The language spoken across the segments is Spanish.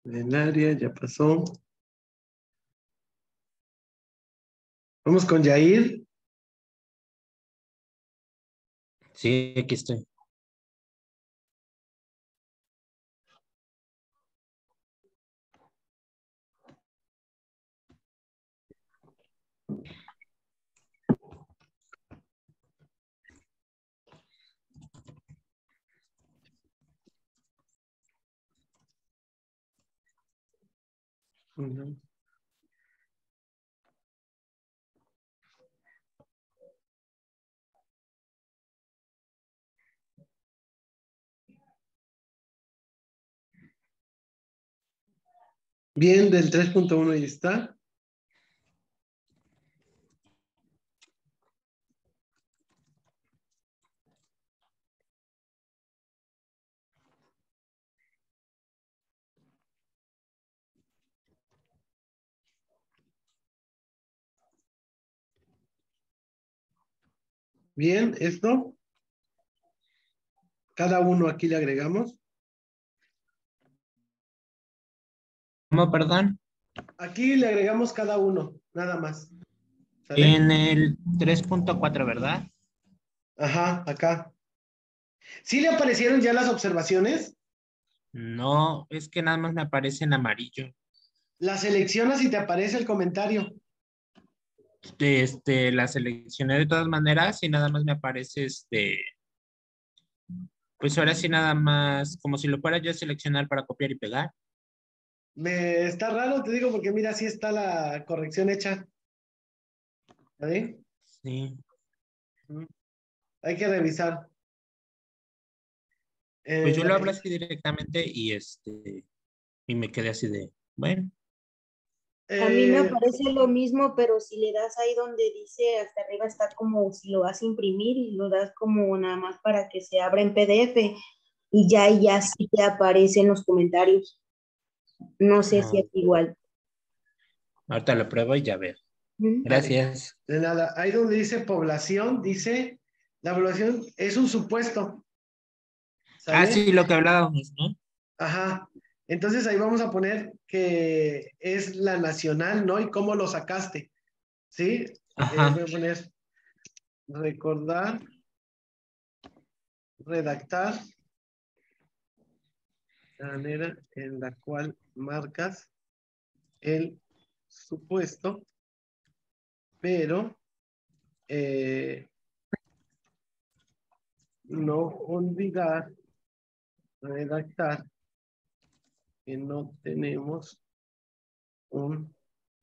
El área ya pasó. Vamos con Yair. Sí, aquí estoy. Ujú. Bien, del 3.1 ahí está. Bien, esto. Cada uno aquí le agregamos. ¿Cómo, perdón? Aquí le agregamos cada uno, nada más. ¿Sale? En el 3.4, ¿verdad? Ajá, acá. ¿Sí le aparecieron ya las observaciones? No, es que nada más me aparece en amarillo. Las seleccionas y te aparece el comentario. La seleccioné de todas maneras y nada más me aparece pues ahora sí nada más, como si lo fuera yo a seleccionar para copiar y pegar. Está raro, te digo, porque mira, sí está la corrección hecha. ¿Vale? Sí. Ujú. Hay que revisar. Pues yo En- lo hablo así directamente y me quedé así de, bueno. A mí me eh, aparece lo mismo, pero si le das ahí donde dice hasta arriba está como si lo vas a imprimir y lo das como nada más para que se abra en PDF y ya sí te aparecen los comentarios. No sé si No, es igual. ahorita lo pruebo y ya veo. ¿Mm? ahí, Gracias. de nada. Ahí donde dice población, dice, la población es un supuesto. Ah, ¿Sale? sí, lo que hablábamos, ¿no? Ajá. Entonces ahí vamos a poner que es la nacional, ¿no? Y cómo lo sacaste. ¿Sí? Voy Ajá. a poner recordar, redactar, la manera en la cual marcas el supuesto, pero no olvidar redactar que no tenemos un,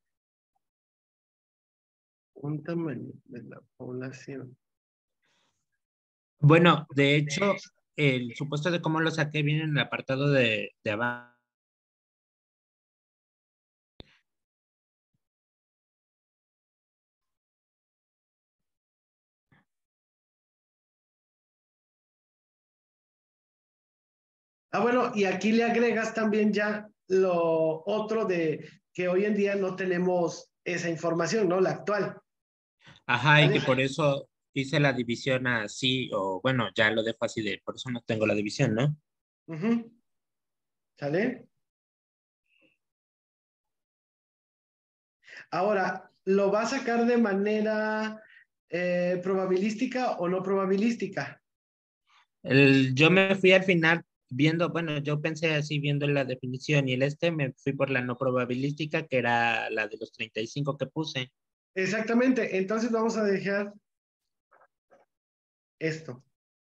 un tamaño de la población. Bueno, de hecho, el supuesto de cómo lo saqué viene en el apartado de abajo. Ah, bueno, y aquí le agregas también ya lo otro de que hoy en día no tenemos esa información, ¿no? La actual. Ajá, y ¿Vale? que por eso hice la división así, o bueno, ya lo dejo así de, por eso no tengo la división, ¿no? Ujú. ¿Sale? Ahora, ¿lo va a sacar de manera probabilística o no probabilística? Yo me fui al final viendo, bueno, yo pensé así viendo la definición y me fui por la no probabilística, que era la de los 35 que puse. Exactamente. Entonces vamos a dejar esto.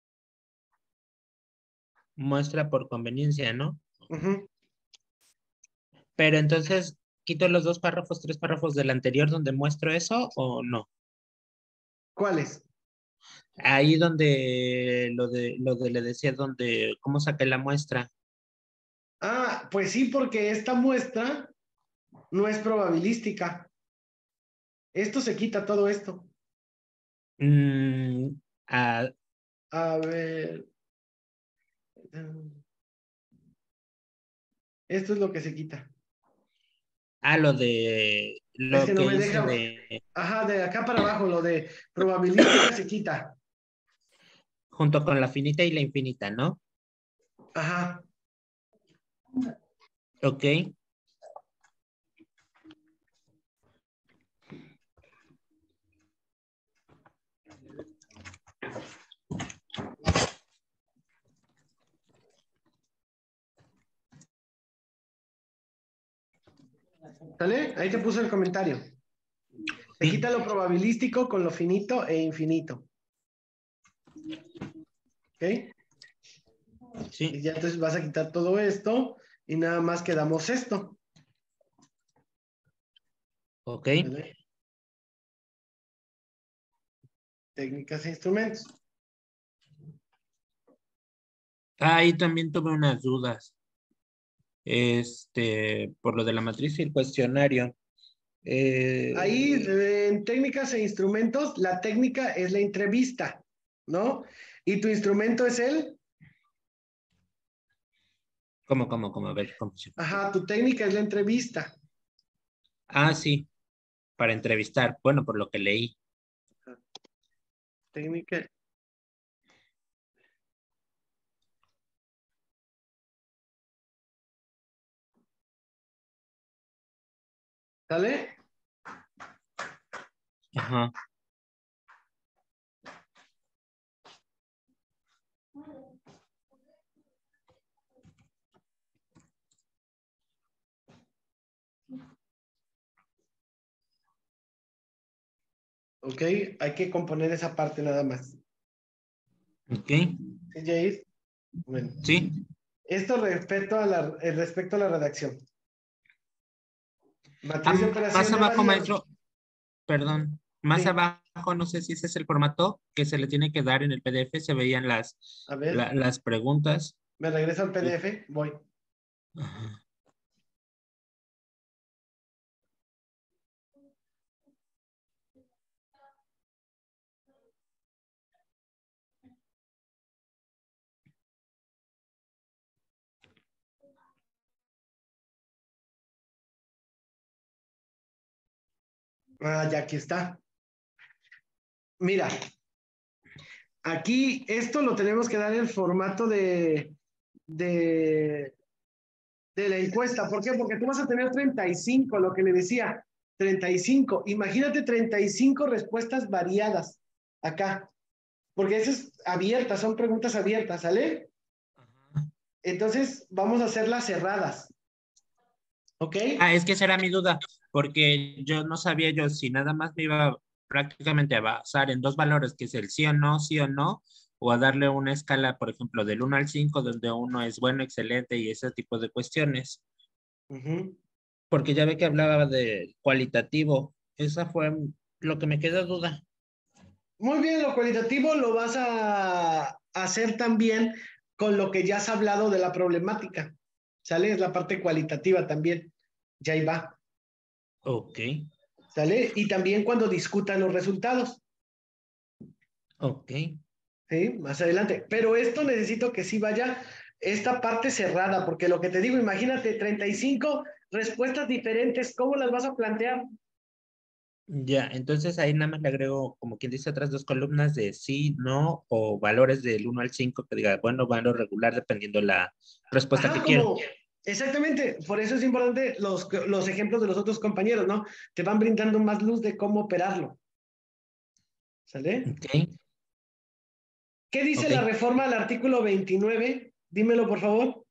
Muestra por conveniencia, ¿no? Ujú. Pero entonces, ¿quito los dos párrafos, tres párrafos del anterior donde muestro eso o no? ¿Cuáles? Ahí donde lo de le decía donde cómo saqué la muestra. Ah, pues sí, porque esta muestra no es probabilística. Esto se quita todo esto. Mm, ah, A ver. Esto es lo que se quita. lo de Es que lo no que me hice deja. de Ajá, de acá para abajo, lo de probabilística se quita. junto con la finita y la infinita, ¿no? Ajá. Ok. ¿Sale? Ahí te puse el comentario. Se Sí. quita lo probabilístico con lo finito e infinito. ¿Ok? Y Sí. ya entonces vas a quitar todo esto y nada más quedamos esto. Ok. ¿Vale? Técnicas e instrumentos. Ahí también tuve unas dudas. Por lo de la matriz y el cuestionario. Ahí Eh, en técnicas e instrumentos, la técnica es la entrevista, ¿no? Y tu instrumento es el, ¿Cómo? A ver, ¿cómo se llama? ajá, tu técnica es la entrevista. Ah, sí, para entrevistar. Bueno, por lo que leí. Técnica. ¿Sale? Ajá. Ok, hay que componer esa parte nada más. Ok. ¿Sí, Jair? Bueno, Sí. esto respecto a la redacción. Matriz de Más operación de abajo, variables. maestro, perdón. Más Sí, abajo, no sé si ese es el formato que se le tiene que dar en el PDF. Se veían a ver, las preguntas. me regreso al PDF, voy. Ajá. Ah, ya aquí está. Mira, aquí esto lo tenemos que dar en el formato de, de la encuesta. ¿Por qué? Porque tú vas a tener 35, lo que le decía, 35. Imagínate 35 respuestas variadas acá, porque esas abiertas, son preguntas abiertas, ¿sale? Entonces vamos a hacerlas cerradas, ¿ok? Ah, es que esa era mi duda, porque yo no sabía yo si nada más me iba prácticamente a basar en dos valores, que es el sí o no, o a darle una escala, por ejemplo, del 1 al 5, donde uno es bueno, excelente y ese tipo de cuestiones. Ujú. Porque ya ve que hablaba de cualitativo. Esa fue lo que me quedó duda. Muy bien, lo cualitativo lo vas a hacer también con lo que ya has hablado de la problemática, ¿sale? Es la parte cualitativa también, ya ahí va, Ok, ¿sale? Y también cuando discutan los resultados. ok. ¿Sí? Más adelante. Pero esto necesito que sí vaya esta parte cerrada, porque lo que te digo, imagínate 35 respuestas diferentes, ¿cómo las vas a plantear? Ya, entonces ahí nada más le agrego, como quien dice, otras dos columnas de sí, no, o valores del 1 al 5 que diga, bueno, valor regular dependiendo la respuesta Ajá, que quiero. como, exactamente, por eso es importante los ejemplos de los otros compañeros, ¿no? Te van brindando más luz de cómo operarlo, ¿sale? Ok, ¿Qué dice ok. la reforma al artículo 29? Dímelo, por favor.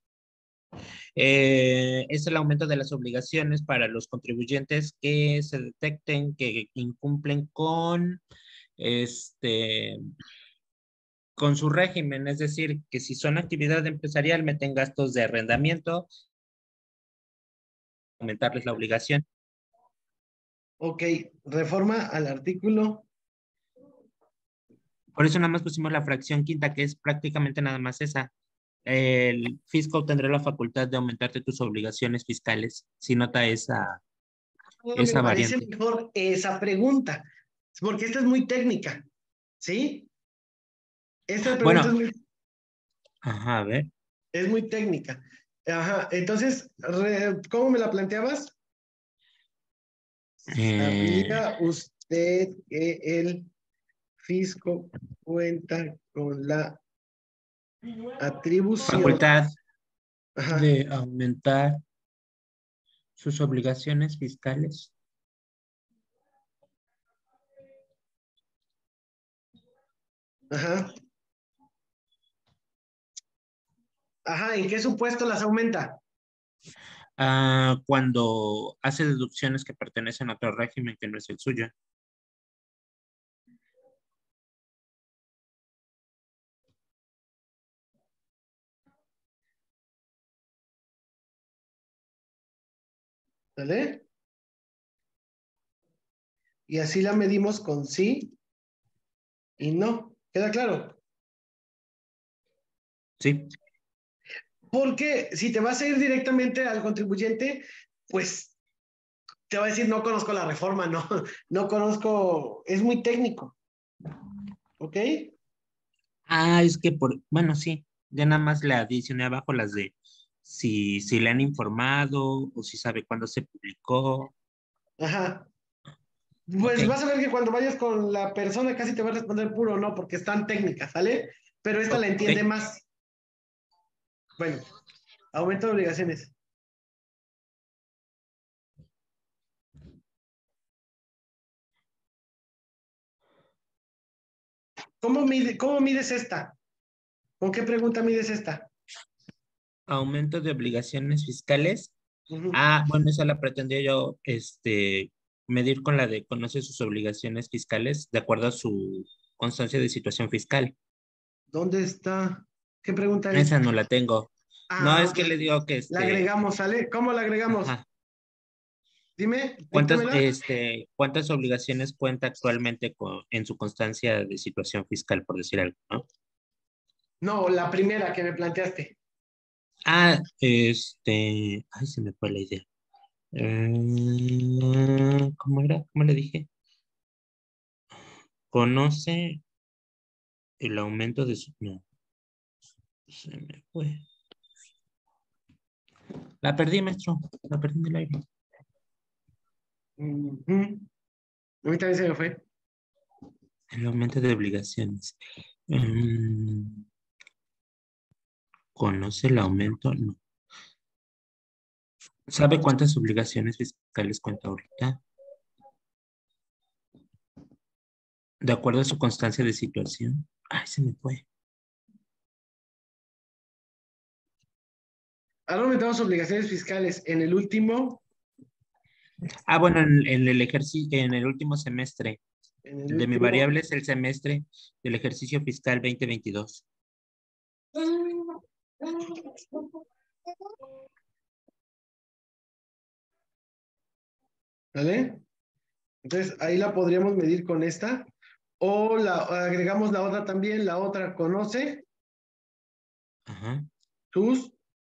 Es el aumento de las obligaciones para los contribuyentes que se detecten que incumplen este, con su régimen, es decir, que si son actividad empresarial, meten gastos de arrendamiento, aumentarles la obligación. Ok, reforma al artículo. Por eso nada más pusimos la fracción quinta, que es prácticamente nada más esa. El fisco tendrá la facultad de aumentarte tus obligaciones fiscales si nota Me esa parece variante. mejor esa pregunta, porque esta es muy técnica, ¿sí? Esta pregunta Bueno, ajá, a ver. es muy técnica. Ajá, entonces, ¿cómo me la planteabas? Eh, ¿Sabía usted que el fisco cuenta con la atribución? facultad Ajá, de aumentar. sus obligaciones fiscales. Ajá. Ajá, ¿en qué supuesto las aumenta? Cuando hace deducciones que pertenecen a otro régimen que no es el suyo. ¿Sale? Y así la medimos con sí y no. ¿Queda claro? Sí. Porque si te vas a ir directamente al contribuyente, pues te va a decir, no conozco la reforma, no, no conozco, es muy técnico, ¿ok? Es que bueno, sí, ya nada más le adicioné abajo las de si le han informado o si sabe cuándo se publicó. Ajá. Ok, Pues vas a ver que cuando vayas con la persona casi te va a responder puro no, porque están técnicas, ¿sale? Pero esta la ok. entiende más. Bueno, aumento de obligaciones. ¿Cómo mides esta? ¿Con qué pregunta mides esta? Aumento de obligaciones fiscales. Ujú. Bueno, esa la pretendía yo, medir con la de conoce sus obligaciones fiscales de acuerdo a su constancia de situación fiscal. ¿Dónde está? ¿Qué pregunta es? Esa no la tengo. No, es que Pues le digo que la agregamos, ¿sale? ¿Cómo la agregamos? ajá. Dime, ¿Cuántas, díctamela. cuántas obligaciones cuenta actualmente en su constancia de situación fiscal, por decir algo, ¿no? No, la primera que me planteaste. Ay, se me fue la idea. ¿Cómo era? ¿Cómo le dije? Conoce el aumento de su... No, se me fue. La perdí, maestro. La perdí en el aire. Ujú. A mí también se me fue. El aumento de obligaciones. Mm, ¿Conoce el aumento? No. ¿Sabe cuántas obligaciones fiscales cuenta ahorita? De acuerdo a su constancia de situación. Ay, se me fue. Ahora aumentamos obligaciones fiscales. En el último, Bueno, en el ejercicio, en el último semestre. en el El de mi último, variable es el semestre del ejercicio fiscal 2022. ¿vale? Entonces ahí la podríamos medir con esta. O la agregamos la otra también, la otra conoce Ajá. sus,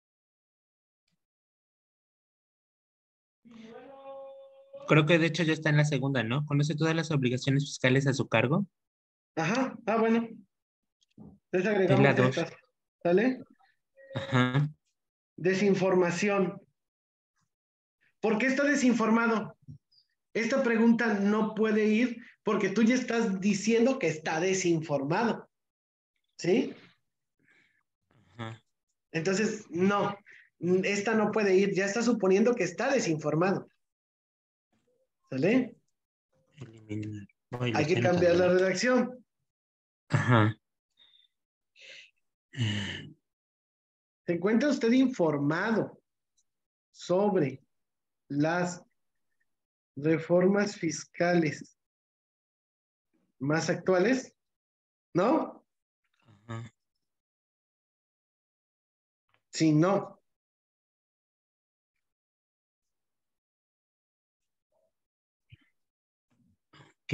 Creo que de hecho ya está en la segunda, ¿no? Conoce todas las obligaciones fiscales a su cargo. ajá, bueno, entonces Es la agregamos 2. estas, ¿sale? Ajá. Desinformación. ¿Por qué está desinformado? Esta pregunta no puede ir porque tú ya estás diciendo que está desinformado, ¿sí? Ajá. Entonces, no, esta no puede ir, ya está suponiendo que está desinformado, ¿sale? Eliminar. Ay, lo Hay que estoy cambiar anotando la mal. redacción. Ajá. ¿Se encuentra usted informado sobre las reformas fiscales más actuales? ¿No? Ajá. Si no, Ok.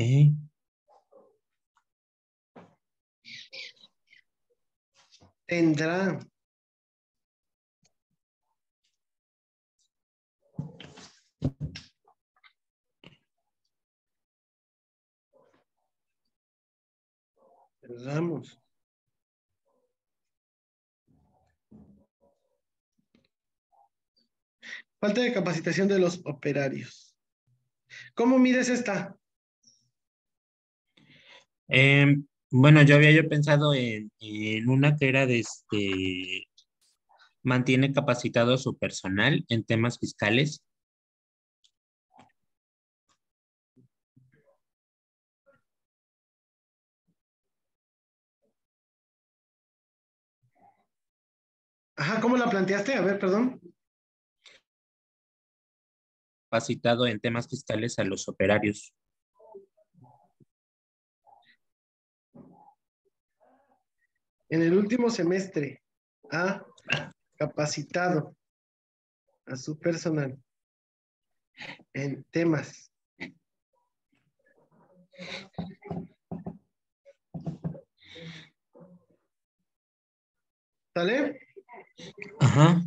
tendrá. Cerramos. Falta de capacitación de los operarios. ¿Cómo mides esta? Bueno, yo había pensado en una que era mantiene capacitado a su personal en temas fiscales. Ajá, ¿cómo la planteaste? A ver, perdón. Capacitado en temas fiscales a los operarios. En el último semestre ha capacitado a su personal en temas ¿sale? Ajá.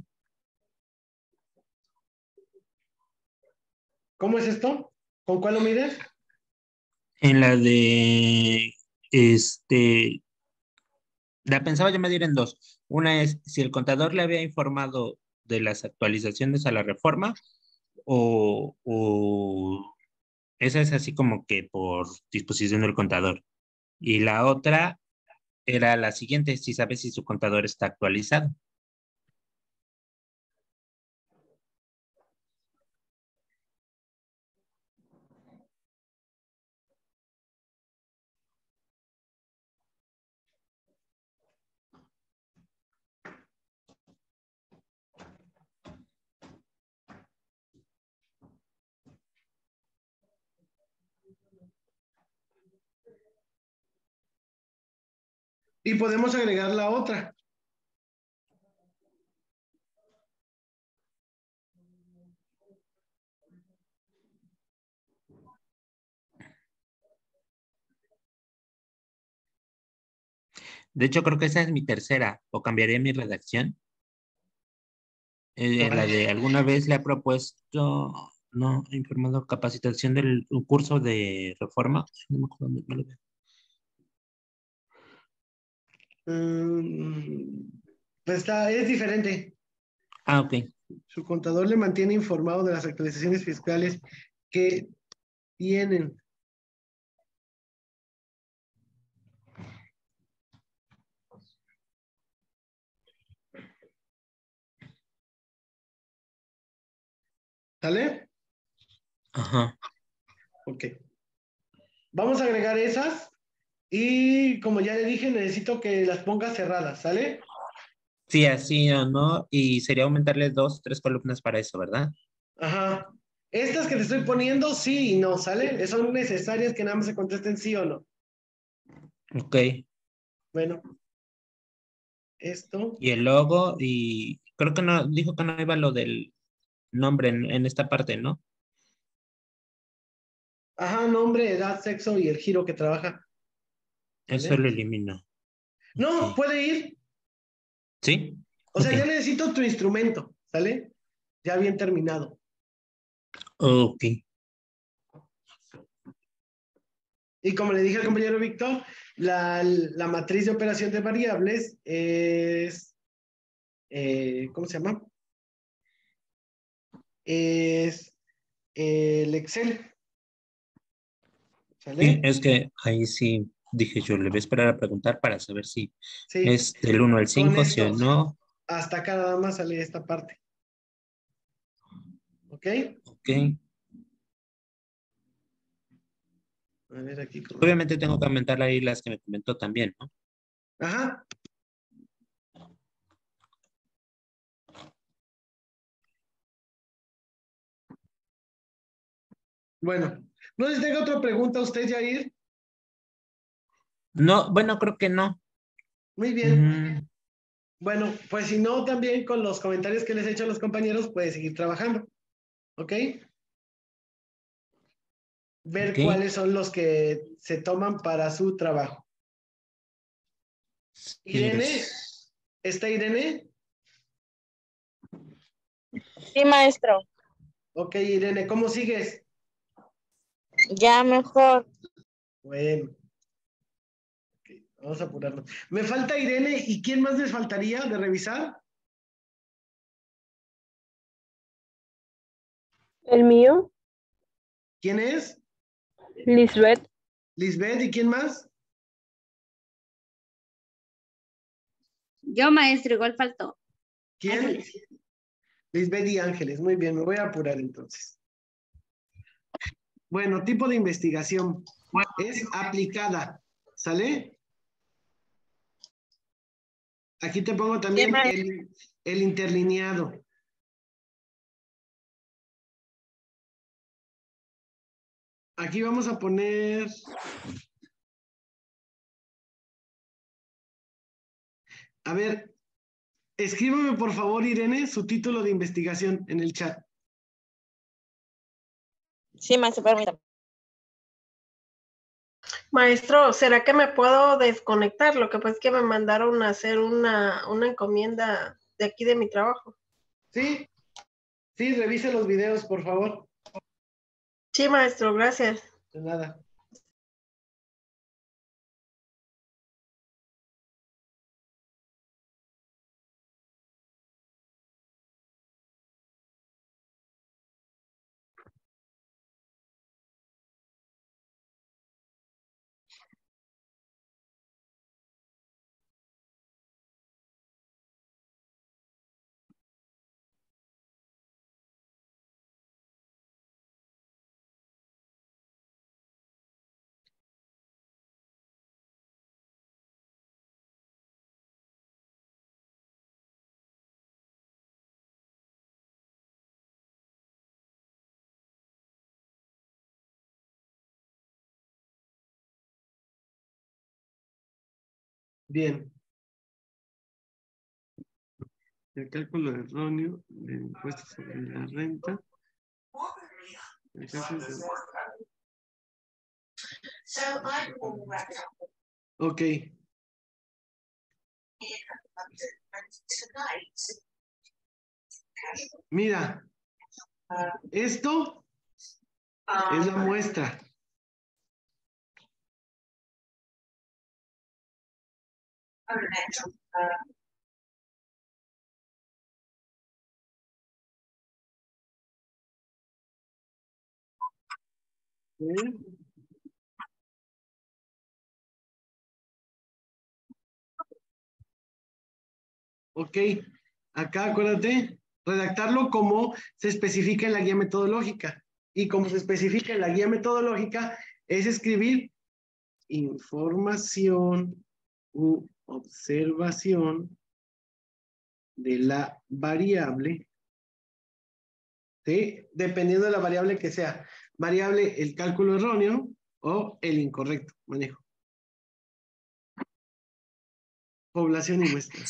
¿Cómo es esto? ¿Con cuál lo mides? En la de, la pensaba yo medir en dos. Una es si el contador le había informado de las actualizaciones a la reforma o esa es así como que por disposición del contador. Y la otra era la siguiente, si sabe si su contador está actualizado. Y podemos agregar la otra. De hecho, creo que esa es mi tercera, o cambiaré mi redacción. La Vale. de alguna vez le ha propuesto, no, informado capacitación del un curso de reforma. No me acuerdo dónde me lo veo. Pues es diferente. Ah, ok. Su contador le mantiene informado de las actualizaciones fiscales que tienen. ¿Sale? Ajá. Ok. Vamos a agregar esas y como ya le dije, necesito que las pongas cerradas, ¿sale? Sí, así o no, y sería aumentarle dos, tres columnas para eso, ¿verdad? Ajá. Estas que te estoy poniendo, sí y no, ¿sale? Son necesarias que nada más se contesten sí o no. Ok. Bueno, esto. Y el logo, y creo que no, dijo que no iba lo del nombre en esta parte, ¿no? Ajá, nombre, edad, sexo y el giro que trabaja, Eso ¿sale? lo elimino. No, Ok. puede ir. ¿Sí? O sea, Ok. ya necesito tu instrumento, ¿sale? Ya bien terminado. Ok. Y como le dije al compañero Víctor, la matriz de operación de variables es, ¿cómo se llama? Es el Excel, Sí, ¿sale? es que ahí sí dije yo, le voy a esperar a preguntar para saber si Sí, es del uno al con 5 sí o estos. no. Hasta acá nada más sale esta parte, ¿ok? Ok. A ver aquí. Obviamente tengo que aumentar ahí las que me comentó también, ¿no? Ajá. Bueno, no sé si tenga otra pregunta usted, Jair. No, bueno, creo que no. Muy bien. Mm, Bueno, pues si no, también con los comentarios que les he hecho a los compañeros, puede seguir trabajando, ¿ok? Ver ok. cuáles son los que se toman para su trabajo. Sí, Irene, ¿está Irene? Sí, maestro, Ok, Irene, ¿cómo sigues? ya mejor. Bueno, ok, vamos a apurarnos. Me falta Irene, ¿y quién más les faltaría de revisar? ¿El mío? ¿Quién es? Lisbeth. Lisbeth, ¿y quién más? Yo, maestro, igual faltó. ¿Quién? Ángeles. Lisbeth y Ángeles, muy bien, me voy a apurar entonces. Bueno, tipo de investigación es aplicada, ¿sale? Aquí te pongo también el interlineado. Aquí vamos a poner... A ver, escríbeme por favor, Irene, su título de investigación en el chat. Sí, maestro, permítame. Maestro, ¿será que me puedo desconectar? Lo que pasa es que me mandaron a hacer una encomienda de aquí de mi trabajo. Sí, sí, revise los videos, por favor. Sí, maestro, gracias. De nada. Bien. El cálculo erróneo de impuestos sobre la renta. Ok. Mira, esto es la muestra. ¿Sí? Ok, acá acuérdate, redactarlo como se especifica en la guía metodológica. Y como se especifica en la guía metodológica, es escribir información u observación de la variable, ¿sí? Dependiendo de la variable que sea. Variable, el cálculo erróneo o el incorrecto manejo. Población y muestra.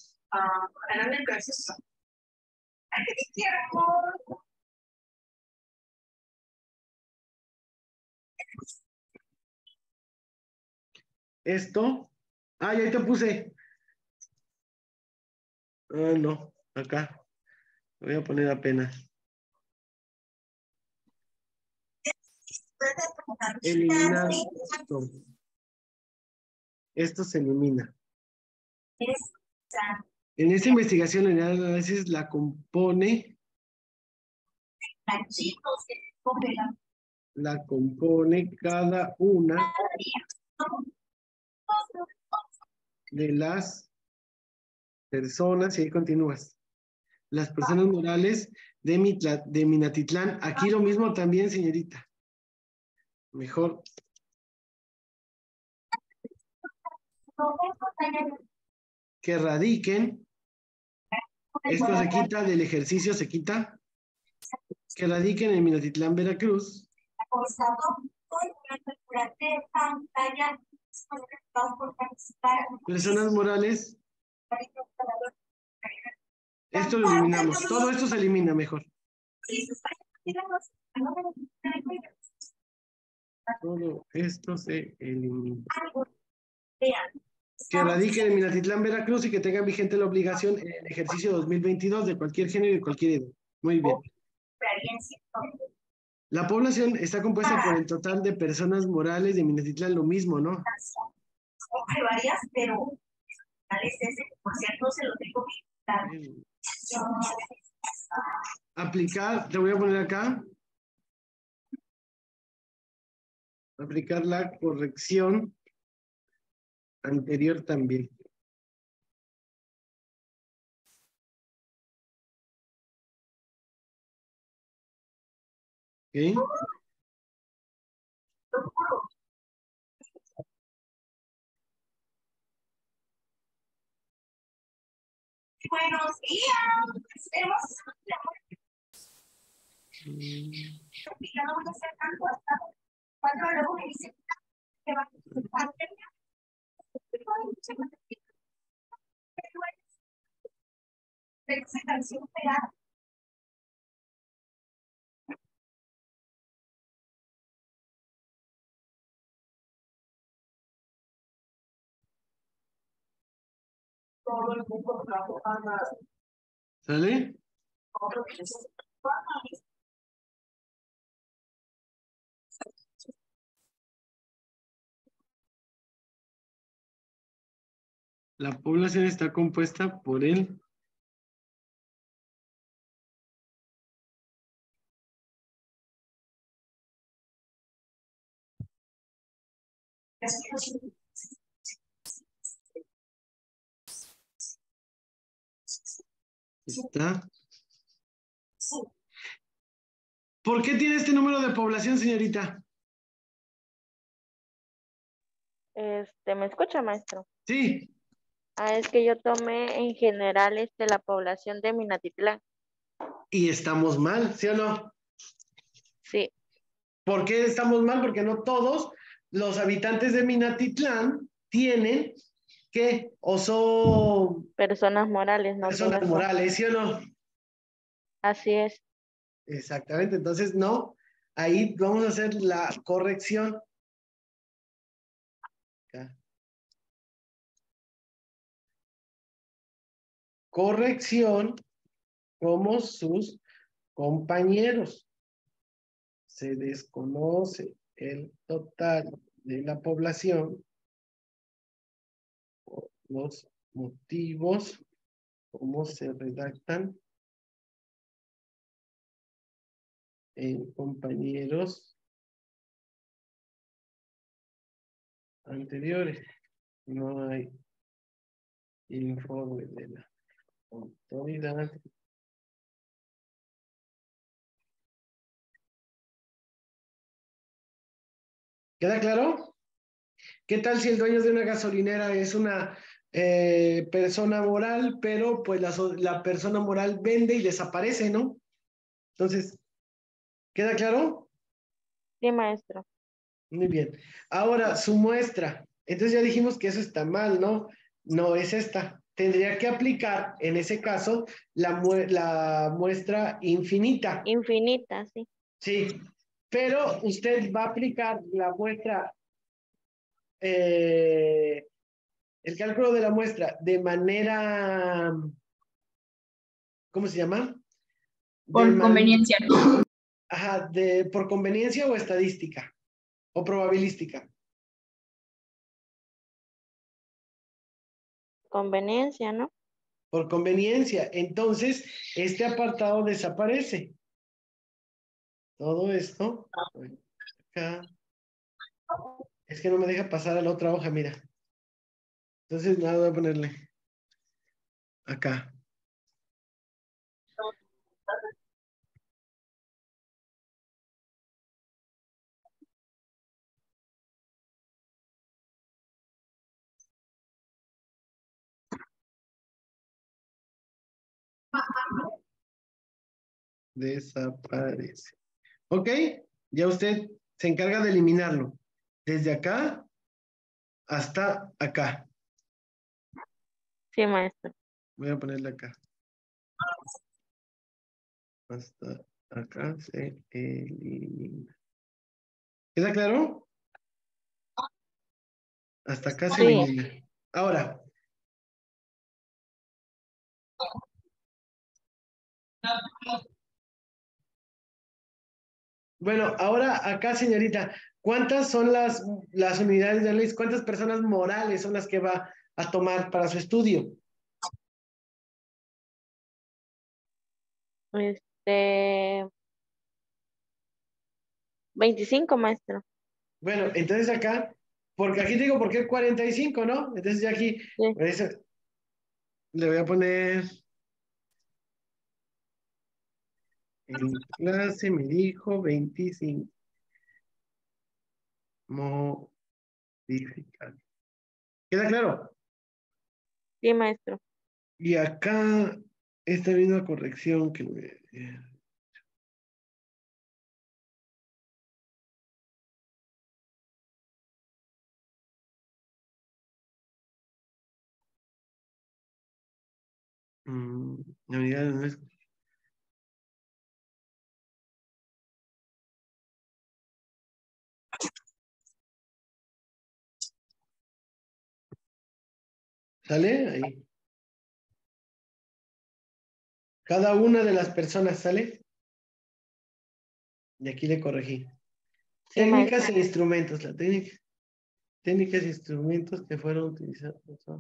Esto. Ah, ya ahí te puse. Ah, no, acá. Lo voy a poner apenas. Eliminar esto. Esto se elimina. En esta investigación, el análisis la compone cada una de las personas, y ahí continúas. Las personas morales de Minatitlán. Aquí lo mismo también, señorita. Mejor. Que radiquen. Esto se quita del ejercicio, se quita. Que radiquen en Minatitlán, Veracruz. Personas morales. Esto lo eliminamos. Todo esto se elimina mejor. Todo esto se elimina. Que radiquen en Minatitlán, Veracruz y que tengan vigente la obligación en el ejercicio 2022 de cualquier género y cualquier edad. Muy bien. La población está compuesta por el total de personas morales de Minatitlán, lo mismo, ¿no? Hay varias, pero por cierto, se lo tengo que aplicar, te voy a poner acá. Aplicar la corrección anterior también. ¿Ok? Buenos días. Hermosa. Ya no voy a hacer tanto hasta cuando luego me dice que va a terminar. Pero esa canción pegada. Todo el mundo trabaja. ¿Sale? La población está compuesta por él. Está. ¿Por qué tiene este número de población, señorita? ¿Me escucha, maestro? Sí. Es que yo tomé en general la población de Minatitlán. Y estamos mal, ¿sí o no? Sí, ¿Por qué estamos mal? Porque no todos los habitantes de Minatitlán tienen que o son personas morales, no personas todas son. morales, ¿sí o no? Así es. Exactamente, entonces no, ahí vamos a hacer la corrección. Acá. Corrección como sus compañeros. Se desconoce el total de la población por los motivos, cómo se redactan en compañeros anteriores. No hay informe de la autoridad. ¿Queda claro? ¿Qué tal si el dueño de una gasolinera es una persona moral, pero pues la persona moral vende y desaparece, ¿no? Entonces, ¿queda claro? Sí, maestro. Muy bien. Ahora, su muestra. Entonces ya dijimos que eso está mal, ¿no? No es esta. Tendría que aplicar, en ese caso, la muestra infinita. Infinita, sí. Sí, pero usted va a aplicar la muestra, el cálculo de la muestra de manera, ¿cómo se llama? Por conveniencia. Ajá, por conveniencia o estadística o probabilística. Conveniencia, ¿no? Por conveniencia. Entonces, este apartado desaparece. Todo esto, acá. Es que no me deja pasar a la otra hoja, mira. Entonces, nada, voy a ponerle acá. Desaparece. ¿Ok? Ya usted se encarga de eliminarlo. Desde acá hasta acá. Sí, maestro. Voy a ponerle acá. Hasta acá se elimina. ¿Queda claro? Hasta acá se Sí. elimina. Ahora. Bueno, ahora acá, señorita, ¿cuántas son las unidades de ley? ¿Cuántas personas morales son las que va a tomar para su estudio? 25, maestro. Bueno, entonces acá, porque aquí digo, ¿por qué 45, no? Entonces ya aquí, Sí. por eso, le voy a poner en clase, me dijo 25. Modificar. ¿Queda claro? Sí, maestro. Y acá, esta misma corrección que la unidad no es- ¿Sale? Ahí. Cada una de las personas, ¿sale? Y aquí le corregí. Sí, maestra. Técnicas e instrumentos. La técnica. Técnicas e instrumentos que fueron utilizados.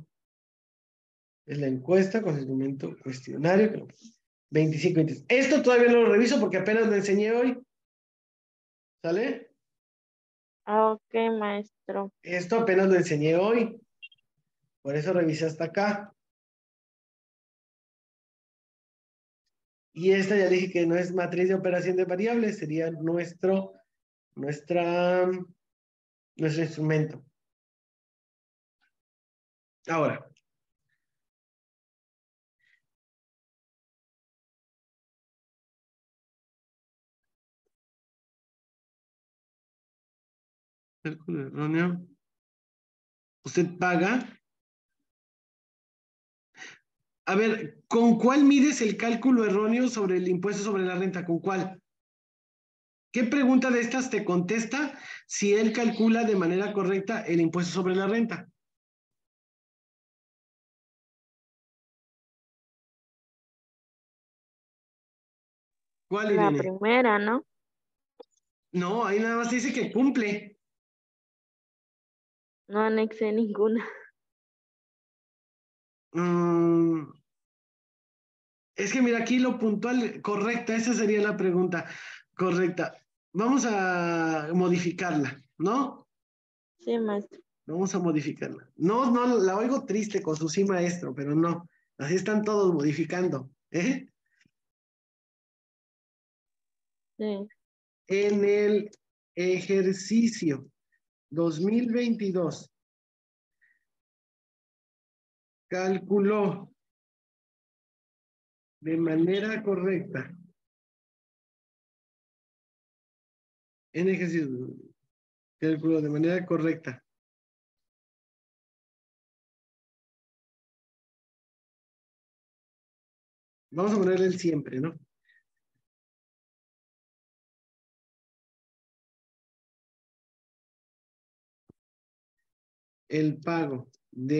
Es la encuesta con el instrumento cuestionario. 25, 20. Esto todavía no lo reviso porque apenas lo enseñé hoy. ¿Sale? Ok, maestro. Esto apenas lo enseñé hoy. Por eso revisé hasta acá. Y esta ya dije que no es matriz de operación de variables, sería nuestra, nuestro instrumento. Ahora, cálculo erróneo. Usted paga. A ver, ¿con cuál mides el cálculo erróneo sobre el impuesto sobre la renta? ¿Con cuál? ¿Qué pregunta de estas te contesta si él calcula de manera correcta el impuesto sobre la renta? ¿Cuál, La Irene? primera, ¿no? No, ahí nada más dice que cumple. No anexé ninguna. Mm, es que mira, aquí lo puntual, correcta, esa sería la pregunta correcta. Vamos a modificarla, ¿no? Sí, maestro. Vamos a modificarla. No, no, la oigo triste con su sí maestro, pero no. Así están todos modificando. ¿Eh? Sí. En el ejercicio 2022 calculó de manera correcta. En ejercicio calculó de manera correcta. Vamos a ponerle el siempre, ¿no? El pago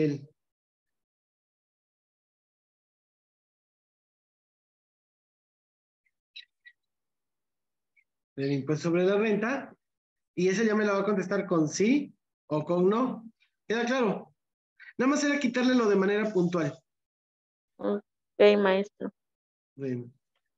del impuesto sobre la renta, y ese ya me la va a contestar con sí o con no. ¿Queda claro? Nada más era quitarle lo de manera puntual. Ok, maestro. Bueno.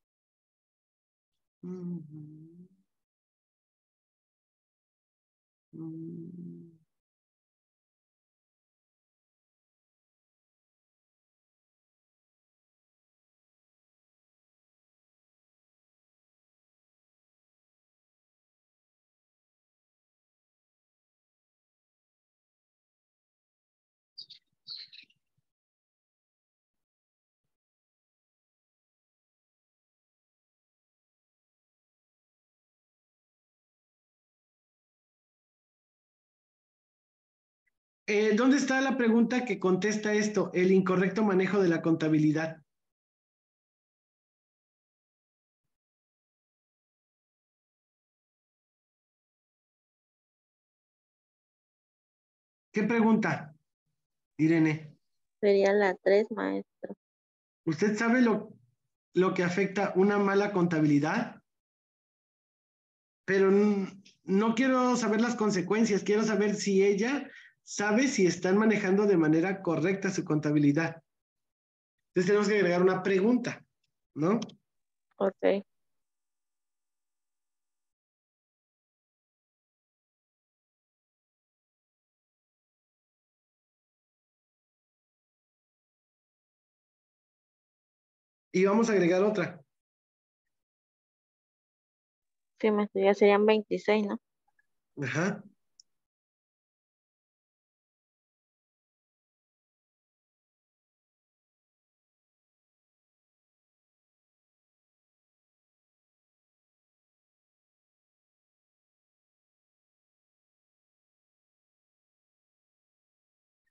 ¿Dónde está la pregunta que contesta esto? El incorrecto manejo de la contabilidad. ¿Qué pregunta, Irene? Sería la 3, maestro. ¿Usted sabe lo que afecta una mala contabilidad? Pero no quiero saber las consecuencias, quiero saber si ella sabe si están manejando de manera correcta su contabilidad. Entonces tenemos que agregar una pregunta, ¿no? Ok. Y vamos a agregar otra. Sí, maestro. Ya serían 26, ¿no? Ajá.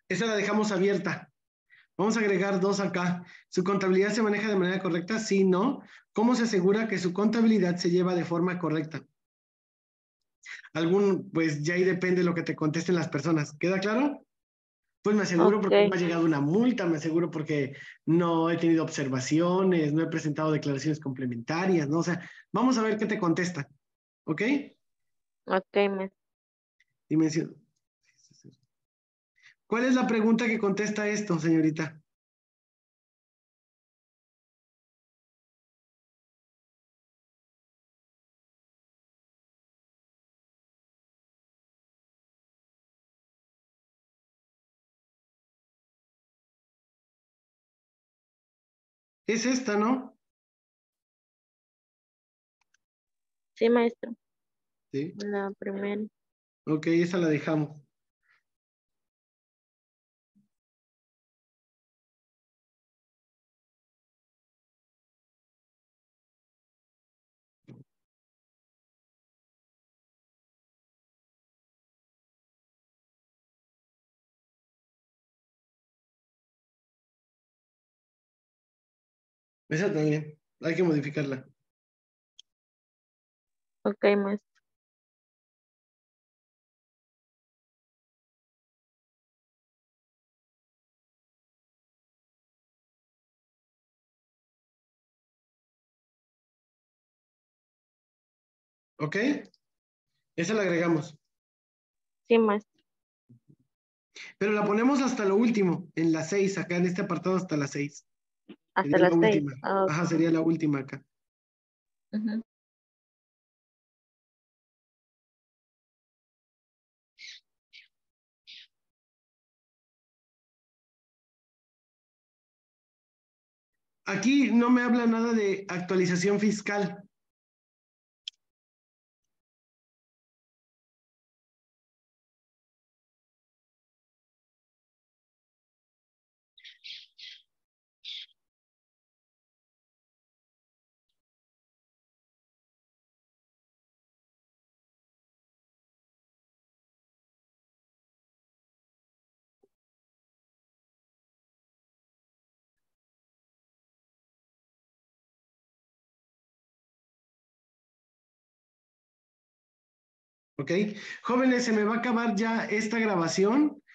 Esa la dejamos abierta. Vamos a agregar 2 acá. ¿Su contabilidad se maneja de manera correcta? Sí, no. ¿Cómo se asegura que su contabilidad se lleva de forma correcta? Pues ya ahí depende de lo que te contesten las personas. ¿Queda claro? Pues me aseguro porque no Ok, me ha llegado una multa, me aseguro porque no he tenido observaciones, no he presentado declaraciones complementarias, ¿no? O sea, vamos a ver qué te contestan, ¿ok? ok, maestra. Dimensión. ¿Cuál es la pregunta que contesta esto, señorita? Es esta, ¿no? Sí, maestro. Sí. La primera. Ok, esa la dejamos. Esa también, hay que modificarla. Ok, maestra. ¿Ok? Esa la agregamos. Sí, maestra. Pero la ponemos hasta lo último, en la 6, acá en este apartado hasta la 6. Hasta Sería la las 6. última. Ajá, sería la última acá. Ujú. Aquí no me habla nada de actualización fiscal. ¿Ok? Jóvenes, se me va a acabar ya esta grabación.